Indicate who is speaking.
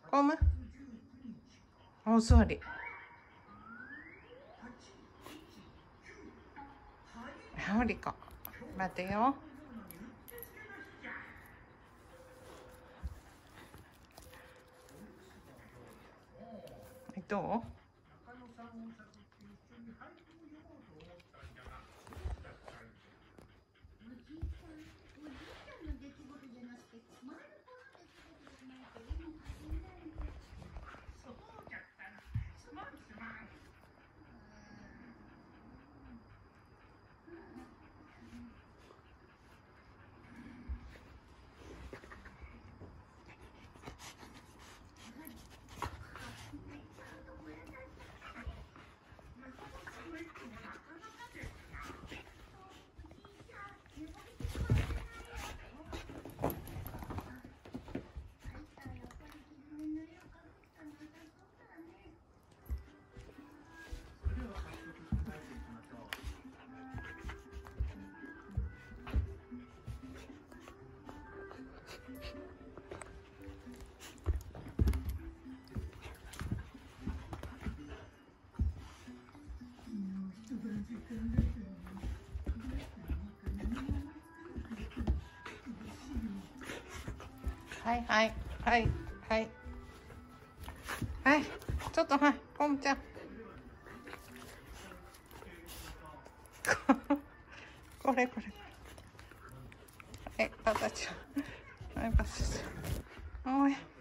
Speaker 1: ゴムお座り。おりこ。待てよ。どう？はいはいはいはいはい、ちょっとはい、ポンちゃんこれはい、パタちゃんはい、パタちゃんおい